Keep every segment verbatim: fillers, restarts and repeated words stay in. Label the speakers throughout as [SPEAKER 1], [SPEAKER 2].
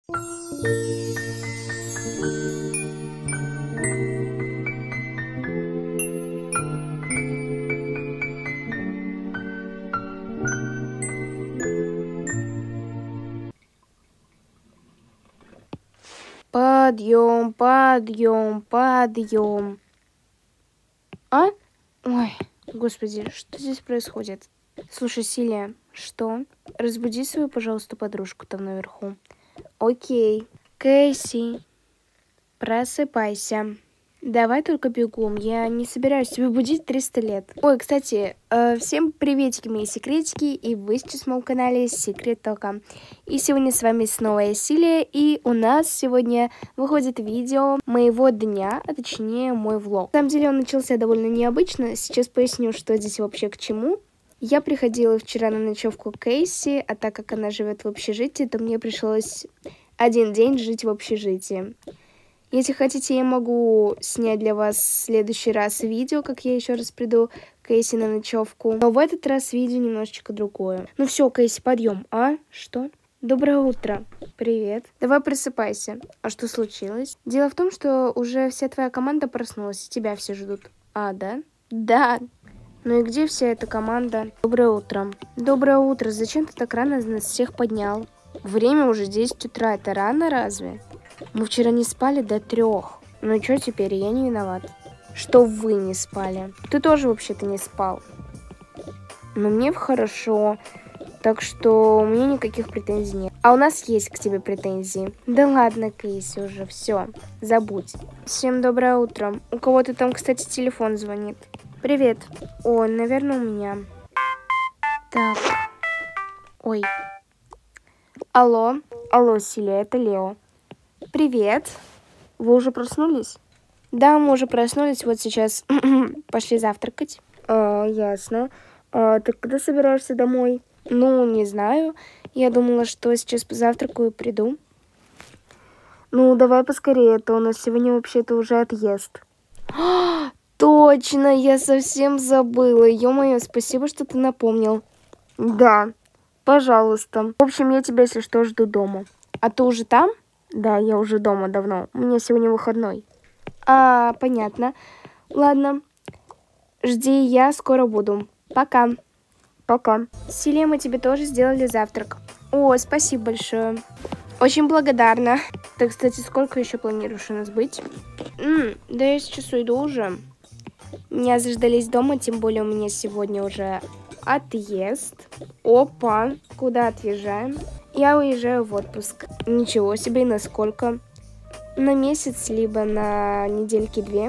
[SPEAKER 1] Подъем, подъем, подъем. А? Ой, господи, что здесь происходит? Слушай, Силия, что? Разбуди свою, пожалуйста, подружку там наверху. Окей. Кэсси, просыпайся. Давай только бегом, я не собираюсь тебя будить триста лет. Ой, кстати, э, всем приветики, мои секретики, и вы сейчас на моем канале Секрет Тока. И сегодня с вами снова я, Силия, и у нас сегодня выходит видео моего дня, а точнее мой влог. На самом деле он начался довольно необычно, сейчас поясню, что здесь вообще к чему. Я приходила вчера на ночевку к Кэсси, а так как она живет в общежитии, то мне пришлось один день жить в общежитии. Если хотите, я могу снять для вас в следующий раз видео, как я еще раз приду к Кэсси на ночевку. Но в этот раз видео немножечко другое. Ну все, Кэсси, подъем. А? Что? Доброе утро. Привет. Давай просыпайся. А что случилось? Дело в том, что уже вся твоя команда проснулась, и тебя все ждут. А, да? Да. Ну и где вся эта команда? Доброе утро. Доброе утро. Зачем ты так рано нас всех поднял? Время уже десять утра. Это рано разве? Мы вчера не спали до трех. Ну что теперь, я не виноват. Что вы не спали? Ты тоже вообще-то не спал. Но мне хорошо. Так что у меня никаких претензий нет. А у нас есть к тебе претензии. Да ладно, Кэсси, уже все. Забудь. Всем доброе утро. У кого-то там, кстати, телефон звонит. Привет. О, наверное, у меня. Так. Ой. Алло. Алло, Силия, это Лео. Привет. Вы уже проснулись? Да, мы уже проснулись. Вот сейчас пошли завтракать. А, ясно. А, ты когда собираешься домой? Ну, не знаю. Я думала, что сейчас позавтракаю и приду. Ну, давай поскорее, а то у нас сегодня вообще-то уже отъезд. А, точно, я совсем забыла. Ё-моё, спасибо, что ты напомнил. Да, пожалуйста. В общем, я тебя, если что, жду дома. А ты уже там? Да, я уже дома давно. У меня сегодня выходной. А, понятно. Ладно. Жди, я скоро буду. Пока. Пока. Силия, мы тебе тоже сделали завтрак. О, спасибо большое. Очень благодарна. Ты, кстати, сколько еще планируешь у нас быть? М, да я сейчас уйду уже. Меня заждались дома, тем более у меня сегодня уже отъезд. Опа. Куда отъезжаем? Я уезжаю в отпуск. Ничего себе, и на сколько? На месяц, либо на недельки две.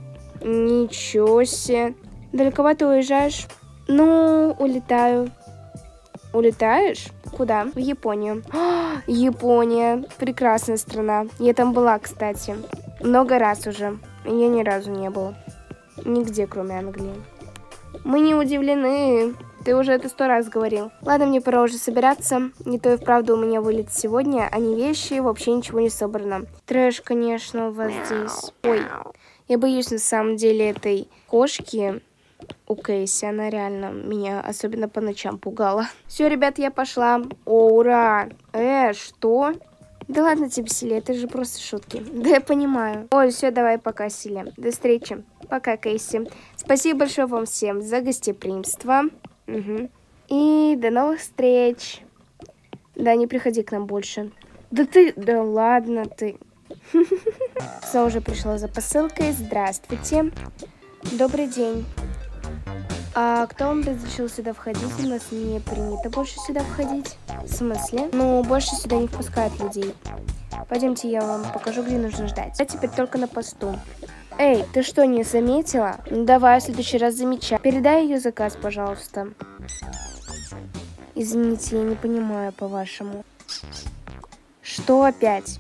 [SPEAKER 1] Ничего себе. Далековато уезжаешь? Ну, улетаю. Улетаешь? Куда? В Японию. А, Япония. Прекрасная страна. Я там была, кстати. Много раз уже. Я ни разу не была. Нигде, кроме Англии. Мы не удивлены. Ты уже это сто раз говорил. Ладно, мне пора уже собираться. Не то и вправду у меня вылет сегодня, а не вещи, вообще ничего не собрано. Трэш, конечно, у вас здесь. Ой, я боюсь на самом деле этой кошки у Кэсси. Она реально меня особенно по ночам пугала. Все, ребят, я пошла. О, ура! Э, что? Да ладно тебе, Силия, это же просто шутки. Да я понимаю. Ой, все, давай, пока, Силия. До встречи. Пока, Кэсси. Спасибо большое вам всем за гостеприимство. Угу. И до новых встреч. Да, не приходи к нам больше. Да ты... Да ладно ты. Все, уже пришла за посылкой. Здравствуйте. Добрый день. А кто вам разрешил сюда входить? У нас не принято больше сюда входить. В смысле? Ну, больше сюда не впускают людей. Пойдемте, я вам покажу, где нужно ждать. Я теперь только на посту. Эй, ты что, не заметила? Ну давай, в следующий раз замечай. Передай ее заказ, пожалуйста. Извините, я не понимаю по-вашему. Что опять?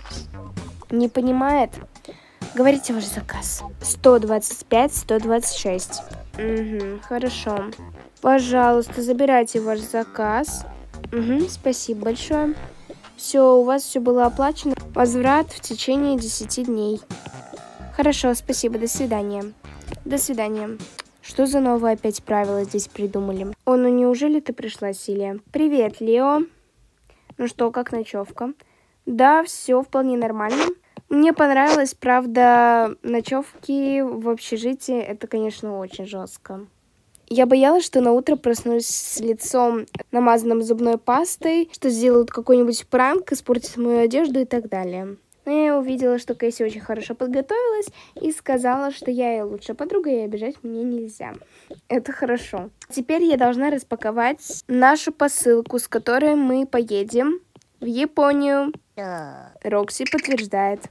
[SPEAKER 1] Не понимает? Говорите ваш заказ. сто двадцать пять сто двадцать шесть. Угу, хорошо. Пожалуйста, забирайте ваш заказ. Угу, спасибо большое. Все, у вас все было оплачено. Возврат в течение десяти дней. Хорошо, спасибо, до свидания. До свидания. Что за новые опять правила здесь придумали? О, ну неужели ты пришла, Силия? Привет, Лео. Ну что, как ночевка? Да, все вполне нормально. Мне понравилось, правда, ночевки в общежитии, это, конечно, очень жестко. Я боялась, что на утро проснусь с лицом намазанным зубной пастой, что сделают какой-нибудь пранк, испортят мою одежду и так далее. Но я увидела, что Кэсси очень хорошо подготовилась и сказала, что я ее лучшая подруга, и обижать мне нельзя. Это хорошо. Теперь я должна распаковать нашу посылку, с которой мы поедем в Японию. Рокси подтверждает.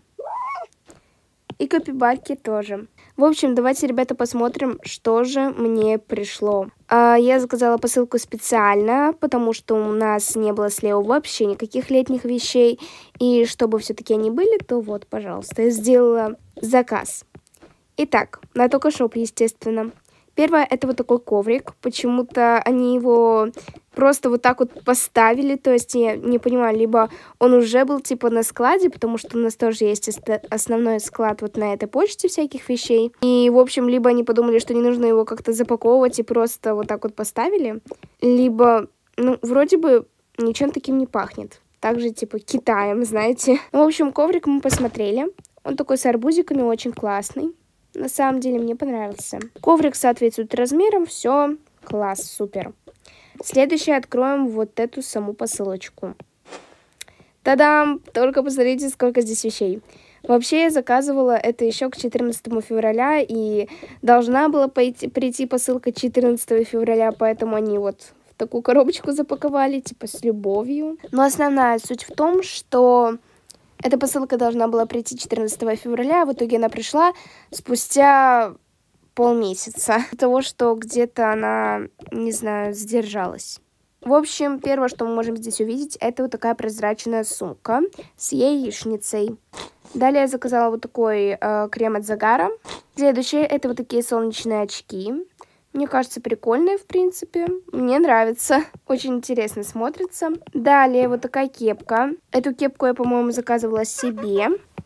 [SPEAKER 1] И капибарки тоже. В общем, давайте, ребята, посмотрим, что же мне пришло. А, я заказала посылку специально, потому что у нас не было с Лео вообще никаких летних вещей. И чтобы все-таки они были, то вот, пожалуйста, я сделала заказ. Итак, на Токошоп, естественно. Первое, это вот такой коврик. Почему-то они его просто вот так вот поставили. То есть я не понимаю, либо он уже был типа на складе, потому что у нас тоже есть основной склад вот на этой почте всяких вещей. И, в общем, либо они подумали, что не нужно его как-то запаковывать и просто вот так вот поставили. Либо, ну, вроде бы ничем таким не пахнет. Также типа Китаем, знаете. В общем, коврик мы посмотрели. Он такой с арбузиками, очень классный. На самом деле мне понравился. Коврик соответствует размерам, все, класс, супер. Следующее откроем вот эту саму посылочку. Та-дам! Только посмотрите, сколько здесь вещей. Вообще я заказывала это еще к четырнадцатому февраля, и должна была пойти, прийти посылка четырнадцатого февраля, поэтому они вот в такую коробочку запаковали, типа с любовью. Но основная суть в том, что эта посылка должна была прийти четырнадцатого февраля, а в итоге она пришла спустя полмесяца. Из-за того, что где-то она, не знаю, задержалась. В общем, первое, что мы можем здесь увидеть, это вот такая прозрачная сумка с яичницей. Далее я заказала вот такой э, крем от загара. Следующее, это вот такие солнечные очки. Мне кажется, прикольные, в принципе. Мне нравится. Очень интересно смотрится. Далее вот такая кепка. Эту кепку я, по-моему, заказывала себе.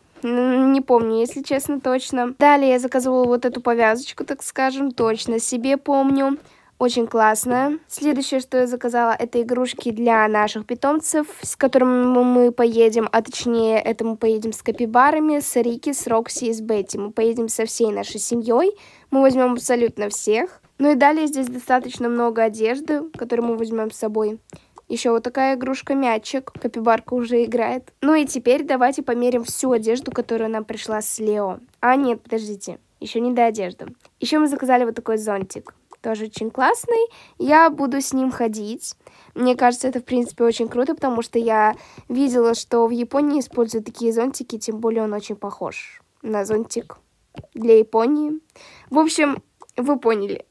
[SPEAKER 1] Не помню, если честно, точно. Далее я заказывала вот эту повязочку, так скажем. Точно себе помню. Очень классная. Следующее, что я заказала, это игрушки для наших питомцев, с которыми мы поедем, а точнее, это мы поедем с капибарами, с Рики, с Рокси и с Бетти. Мы поедем со всей нашей семьей. Мы возьмем абсолютно всех. Ну и далее здесь достаточно много одежды, которую мы возьмем с собой. Еще вот такая игрушка-мячик. Капибарка уже играет. Ну и теперь давайте померим всю одежду, которая нам пришла с Лео. А нет, подождите. Еще не до одежды. Еще мы заказали вот такой зонтик. Тоже очень классный. Я буду с ним ходить. Мне кажется, это, в принципе, очень круто, потому что я видела, что в Японии используют такие зонтики, тем более он очень похож на зонтик для Японии. В общем, вы поняли.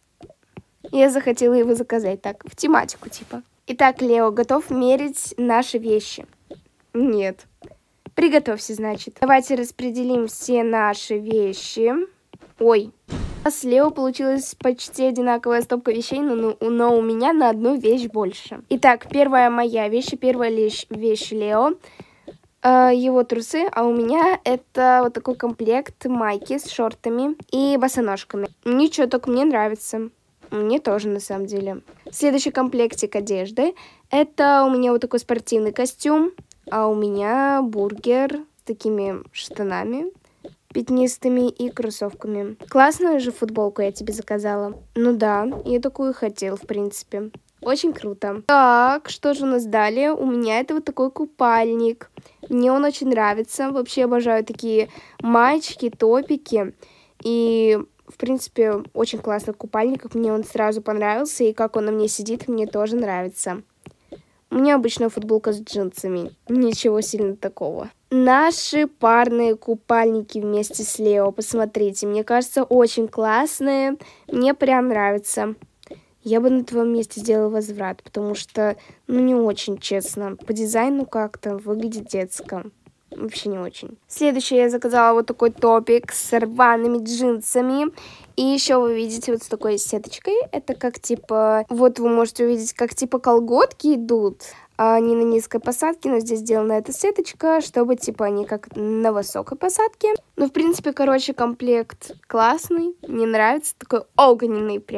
[SPEAKER 1] Я захотела его заказать так, в тематику типа. Итак, Лео, готов мерить наши вещи? Нет. Приготовься, значит. Давайте распределим все наши вещи. Ой. У нас с Лео получилась почти одинаковая стопка вещей, но, но у меня на одну вещь больше. Итак, первая моя вещь, первая вещь, вещь Лео. Э, его трусы, а у меня это вот такой комплект майки с шортами и босоножками. Ничего, только мне нравится. Мне тоже, на самом деле. Следующий комплектик одежды. Это у меня вот такой спортивный костюм, а у меня бургер с такими штанами пятнистыми и кроссовками. Классную же футболку я тебе заказала. Ну да, я такую хотел, в принципе. Очень круто. Так, что же у нас далее? У меня это вот такой купальник. Мне он очень нравится. Вообще обожаю такие маечки, топики. И, в принципе, очень классный купальник. Мне он сразу понравился. И как он на мне сидит, мне тоже нравится. У меня обычная футболка с джинсами. Ничего сильно такого. Наши парные купальники вместе с Лео. Посмотрите, мне кажется, очень классные. Мне прям нравится. Я бы на твоем месте сделала возврат, потому что, ну, не очень честно. По дизайну как-то выглядит детско. Вообще не очень. Следующее я заказала вот такой топик с рваными джинсами. И еще вы видите вот с такой сеточкой. Это как типа... Вот вы можете увидеть, как типа колготки идут. А они на низкой посадке, но здесь сделана эта сеточка, чтобы типа они как на высокой посадке. Ну, в принципе, короче, комплект классный. Мне нравится. Такой огненный прям.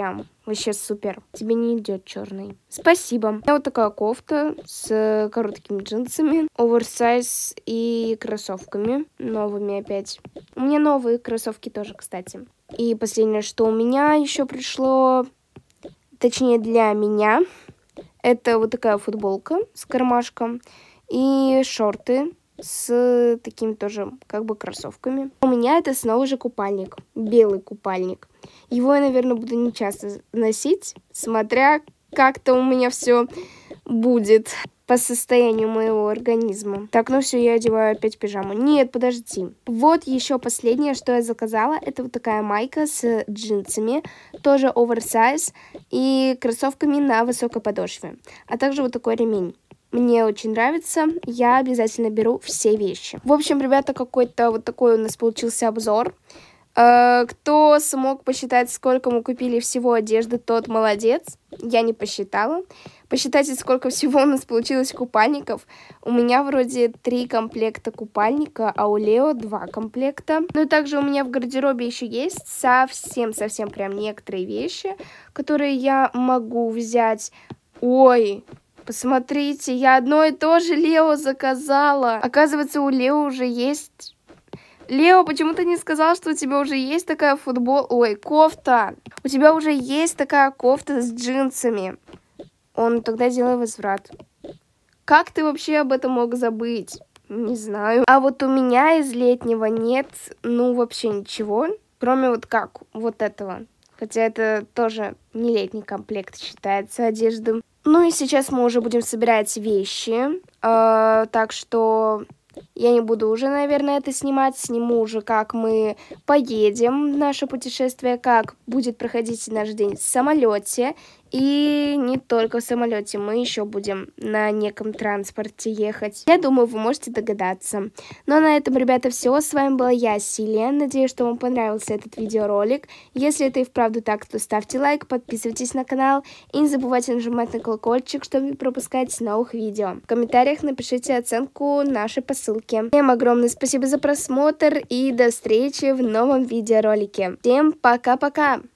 [SPEAKER 1] Вообще супер. Тебе не идет черный. Спасибо. У меня вот такая кофта с короткими джинсами, оверсайз и кроссовками. Новыми опять. У меня новые кроссовки тоже, кстати. И последнее, что у меня еще пришло, точнее для меня, это вот такая футболка с кармашком и шорты с такими тоже как бы кроссовками. У меня это снова же купальник, белый купальник. Его я, наверное, буду не часто носить, смотря как-то у меня все будет по состоянию моего организма. Так, ну все, я одеваю опять пижаму. Нет, подожди. Вот еще последнее, что я заказала. Это вот такая майка с джинсами, тоже оверсайз, и кроссовками на высокой подошве. А также вот такой ремень. Мне очень нравится, я обязательно беру все вещи. В общем, ребята, какой-то вот такой у нас получился обзор. Э, кто смог посчитать, сколько мы купили всего одежды, тот молодец. Я не посчитала. Посчитайте, сколько всего у нас получилось купальников. У меня вроде три комплекта купальника, а у Лео два комплекта. Ну и также у меня в гардеробе еще есть совсем-совсем прям некоторые вещи, которые я могу взять. Ой... Посмотрите, я одно и то же Лео заказала. Оказывается, у Лео уже есть... Лео, почему ты не сказал, что у тебя уже есть такая футбол... Ой, кофта. У тебя уже есть такая кофта с джинсами. Он тогда делает возврат. Как ты вообще об этом мог забыть? Не знаю. А вот у меня из летнего нет, ну, вообще ничего. Кроме вот как, вот этого. Хотя это тоже не летний комплект считается одежды. Ну и сейчас мы уже будем собирать вещи, э, так что я не буду уже, наверное, это снимать. Сниму уже, как мы поедем в наше путешествие, как будет проходить наш день в самолете. И не только в самолете, мы еще будем на неком транспорте ехать. Я думаю, вы можете догадаться. Ну а на этом, ребята, все. С вами была я, Силия. Надеюсь, что вам понравился этот видеоролик. Если это и вправду так, то ставьте лайк, подписывайтесь на канал и не забывайте нажимать на колокольчик, чтобы не пропускать новых видео. В комментариях напишите оценку нашей посылки. Всем огромное спасибо за просмотр и до встречи в новом видеоролике. Всем пока-пока!